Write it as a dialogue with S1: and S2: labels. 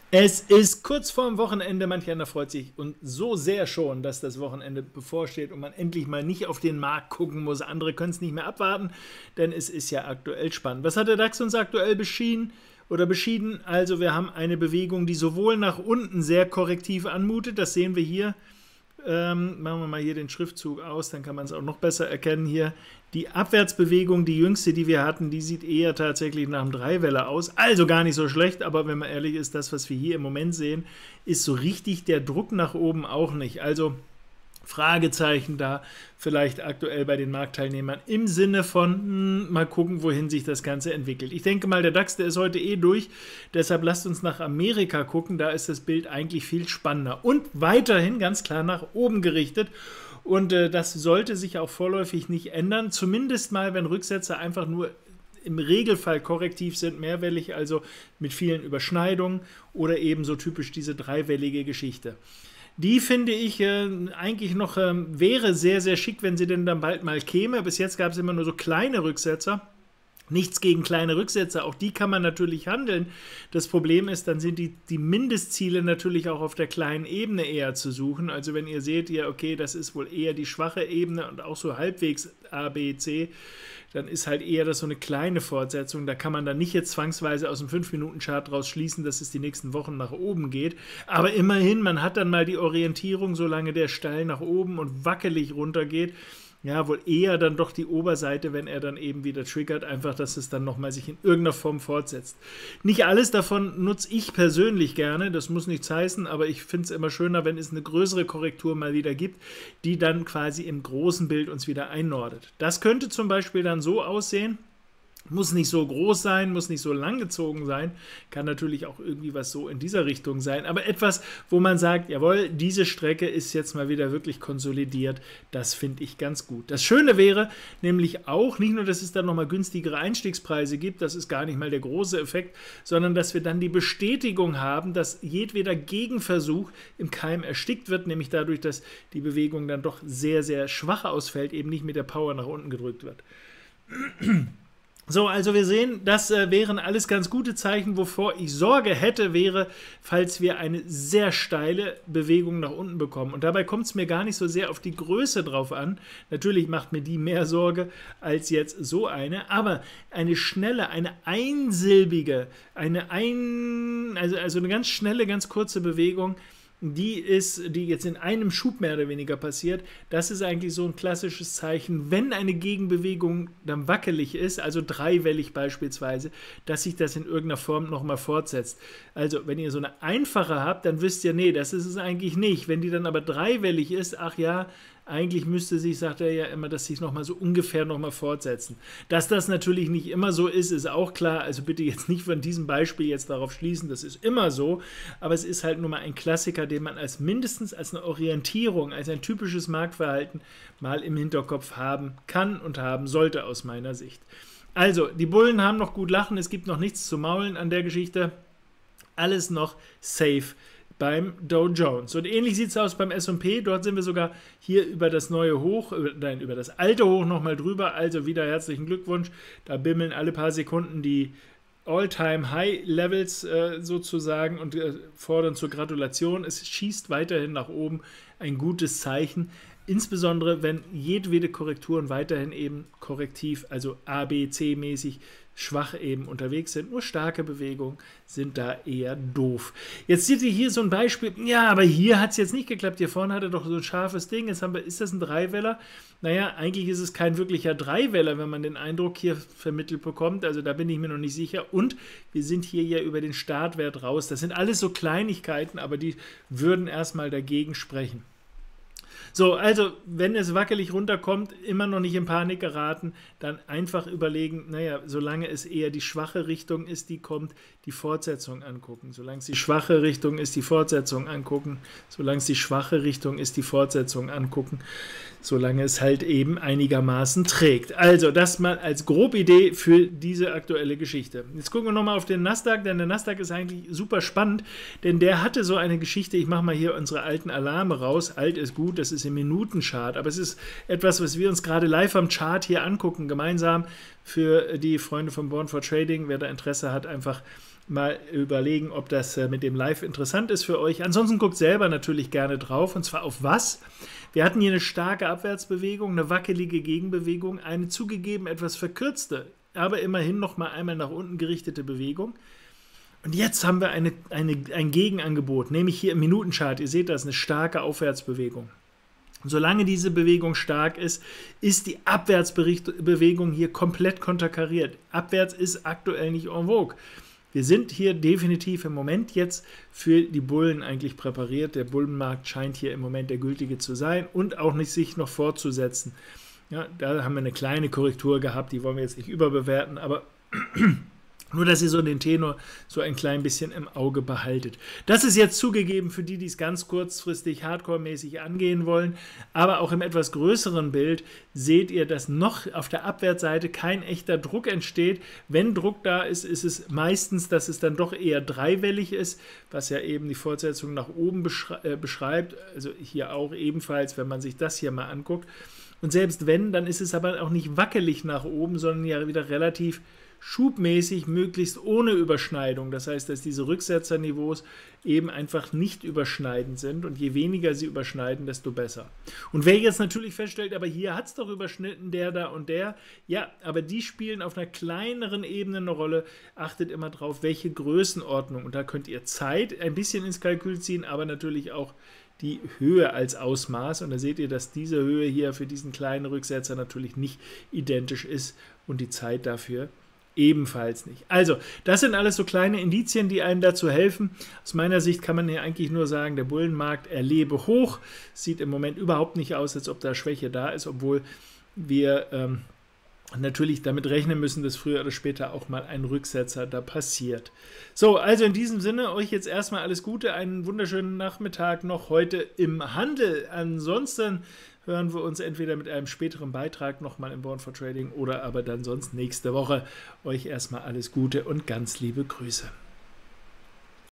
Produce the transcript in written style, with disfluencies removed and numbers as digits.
S1: Es ist kurz vorm Wochenende, manch einer freut sich und so sehr schon, dass das Wochenende bevorsteht und man endlich mal nicht auf den Markt gucken muss. Andere können es nicht mehr abwarten, denn es ist ja aktuell spannend. Was hat der DAX uns aktuell beschieden? Also wir haben eine Bewegung, die sowohl nach unten sehr korrektiv anmutet, das sehen wir hier. Machen wir mal hier den Schriftzug aus, dann kann man es auch noch besser erkennen hier. Die Abwärtsbewegung, die jüngste, die wir hatten, die sieht eher tatsächlich nach einem Dreiwelle aus. Also gar nicht so schlecht, aber wenn man ehrlich ist, das, was wir hier im Moment sehen, ist so richtig der Druck nach oben auch nicht. Also Fragezeichen da vielleicht aktuell bei den Marktteilnehmern im Sinne von mal gucken, wohin sich das Ganze entwickelt. Ich denke mal, der DAX, der ist heute eh durch, deshalb lasst uns nach Amerika gucken, da ist das Bild eigentlich viel spannender und weiterhin ganz klar nach oben gerichtet. Und das sollte sich auch vorläufig nicht ändern, zumindest mal, wenn Rücksätze einfach nur im Regelfall korrektiv sind, mehrwellig, also mit vielen Überschneidungen oder eben so typisch diese dreiwellige Geschichte. Die finde ich eigentlich noch, wäre sehr, sehr schick, wenn sie denn dann bald mal käme. Bis jetzt gab es immer nur so kleine Rücksetzer. Nichts gegen kleine Rücksetzer, auch die kann man natürlich handeln. Das Problem ist, dann sind die Mindestziele natürlich auch auf der kleinen Ebene eher zu suchen. Also wenn ihr seht, ja, okay, das ist wohl eher die schwache Ebene und auch so halbwegs A, B, C, dann ist halt eher das so eine kleine Fortsetzung. Da kann man dann nicht jetzt zwangsweise aus dem 5-Minuten-Chart draus schließen, dass es die nächsten Wochen nach oben geht. Aber immerhin, man hat dann mal die Orientierung, solange der steil nach oben und wackelig runtergeht. Ja, wohl eher dann doch die Oberseite, wenn er dann eben wieder triggert, einfach, dass es dann nochmal sich in irgendeiner Form fortsetzt. Nicht alles davon nutze ich persönlich gerne, das muss nichts heißen, aber ich finde es immer schöner, wenn es eine größere Korrektur mal wieder gibt, die dann quasi im großen Bild uns wieder einnordet. Das könnte zum Beispiel dann so aussehen, muss nicht so groß sein, muss nicht so lang gezogen sein, kann natürlich auch irgendwie was so in dieser Richtung sein, aber etwas, wo man sagt, jawohl, diese Strecke ist jetzt mal wieder wirklich konsolidiert, das finde ich ganz gut. Das Schöne wäre nämlich auch, nicht nur, dass es dann nochmal günstigere Einstiegspreise gibt, das ist gar nicht mal der große Effekt, sondern dass wir dann die Bestätigung haben, dass jedweder Gegenversuch im Keim erstickt wird, nämlich dadurch, dass die Bewegung dann doch sehr, sehr schwach ausfällt, eben nicht mit der Power nach unten gedrückt wird. So, also wir sehen, das wären alles ganz gute Zeichen. Wovor ich Sorge hätte, wäre, falls wir eine sehr steile Bewegung nach unten bekommen. Und dabei kommt es mir gar nicht so sehr auf die Größe drauf an. Natürlich macht mir die mehr Sorge als jetzt so eine. Aber eine schnelle, eine einsilbige, also eine ganz schnelle, ganz kurze Bewegung, die jetzt in einem Schub mehr oder weniger passiert, das ist eigentlich so ein klassisches Zeichen, wenn eine Gegenbewegung dann wackelig ist, also dreiwellig beispielsweise, dass sich das in irgendeiner Form nochmal fortsetzt. Also wenn ihr so eine einfache habt, dann wisst ihr, nee, das ist es eigentlich nicht. Wenn die dann aber dreiwellig ist, ach ja, eigentlich müsste sich, sagt er ja immer, dass sich nochmal so ungefähr nochmal fortsetzen. Dass das natürlich nicht immer so ist, ist auch klar. Also bitte jetzt nicht von diesem Beispiel jetzt darauf schließen, das ist immer so. Aber es ist halt nur mal ein Klassiker, den man mindestens als eine Orientierung, als ein typisches Marktverhalten mal im Hinterkopf haben kann und haben sollte aus meiner Sicht. Also, die Bullen haben noch gut lachen, es gibt noch nichts zu maulen an der Geschichte. Alles noch safe beim Dow Jones. Und ähnlich sieht es aus beim S&P. Dort sind wir sogar hier über das neue Hoch, über das alte Hoch nochmal drüber. Also wieder herzlichen Glückwunsch. Da bimmeln alle paar Sekunden die All-Time-High-Levels sozusagen und fordern zur Gratulation. Es schießt weiterhin nach oben. Ein gutes Zeichen. Insbesondere, wenn jedwede Korrekturen weiterhin eben korrektiv, also A, B, C-mäßig, schwach eben unterwegs sind. Nur starke Bewegungen sind da eher doof. Jetzt seht ihr hier so ein Beispiel. Ja, aber hier hat es jetzt nicht geklappt. Hier vorne hat er doch so ein scharfes Ding. Jetzt ist das ein Dreiweller? Naja, eigentlich ist es kein wirklicher Dreiweller, wenn man den Eindruck hier vermittelt bekommt. Also da bin ich mir noch nicht sicher. Und wir sind hier ja über den Startwert raus. Das sind alles so Kleinigkeiten, aber die würden erstmal dagegen sprechen. So, also, wenn es wackelig runterkommt, immer noch nicht in Panik geraten, dann einfach überlegen, naja, solange es eher die schwache Richtung ist, die kommt, die Fortsetzung angucken. Solange es die schwache Richtung ist, die Fortsetzung angucken. Solange es die schwache Richtung ist, die Fortsetzung angucken. Solange es halt eben einigermaßen trägt. Also, das mal als grobe Idee für diese aktuelle Geschichte. Jetzt gucken wir nochmal auf den Nasdaq, denn der Nasdaq ist eigentlich super spannend, denn der hatte so eine Geschichte, ich mache mal hier unsere alten Alarme raus, alt ist gut, das ist im Minutenchart, aber es ist etwas, was wir uns gerade live am Chart hier angucken, gemeinsam für die Freunde von Born for Trading, wer da Interesse hat, einfach mal überlegen, ob das mit dem Live interessant ist für euch. Ansonsten guckt selber natürlich gerne drauf, und zwar auf was. Wir hatten hier eine starke Abwärtsbewegung, eine wackelige Gegenbewegung, eine zugegeben etwas verkürzte, aber immerhin noch mal einmal nach unten gerichtete Bewegung. Und jetzt haben wir ein Gegenangebot, nämlich hier im Minutenchart. Ihr seht das, eine starke Aufwärtsbewegung. Solange diese Bewegung stark ist, ist die Abwärtsbewegung hier komplett konterkariert. Abwärts ist aktuell nicht en vogue. Wir sind hier definitiv im Moment jetzt für die Bullen eigentlich präpariert. Der Bullenmarkt scheint hier im Moment der gültige zu sein und auch nicht sich noch fortzusetzen. Ja, da haben wir eine kleine Korrektur gehabt, die wollen wir jetzt nicht überbewerten, aber nur, dass ihr so den Tenor so ein klein bisschen im Auge behaltet. Das ist jetzt zugegeben für die, die es ganz kurzfristig hardcore-mäßig angehen wollen, aber auch im etwas größeren Bild seht ihr, dass noch auf der Abwärtsseite kein echter Druck entsteht. Wenn Druck da ist, ist es meistens, dass es dann doch eher dreiwellig ist, was ja eben die Fortsetzung nach oben beschreibt, also hier auch ebenfalls, wenn man sich das hier mal anguckt. Und selbst wenn, dann ist es aber auch nicht wackelig nach oben, sondern ja wieder relativ schubmäßig, möglichst ohne Überschneidung. Das heißt, dass diese Rücksetzerniveaus eben einfach nicht überschneidend sind, und je weniger sie überschneiden, desto besser. Und wer jetzt natürlich feststellt, aber hier hat es doch überschnitten, der da und der, ja, aber die spielen auf einer kleineren Ebene eine Rolle. Achtet immer drauf, welche Größenordnung, und da könnt ihr Zeit ein bisschen ins Kalkül ziehen, aber natürlich auch die Höhe als Ausmaß, und da seht ihr, dass diese Höhe hier für diesen kleinen Rücksetzer natürlich nicht identisch ist und die Zeit dafür ebenfalls nicht. Also, das sind alles so kleine Indizien, die einem dazu helfen. Aus meiner Sicht kann man hier eigentlich nur sagen, der Bullenmarkt erlebe hoch. Sieht im Moment überhaupt nicht aus, als ob da Schwäche da ist, obwohl wir natürlich damit rechnen müssen, dass früher oder später auch mal ein Rücksetzer da passiert. So, also in diesem Sinne, euch jetzt erstmal alles Gute, einen wunderschönen Nachmittag noch heute im Handel. Ansonsten hören wir uns entweder mit einem späteren Beitrag nochmal im Born for Trading oder aber dann sonst nächste Woche. Euch erstmal alles Gute und ganz liebe Grüße.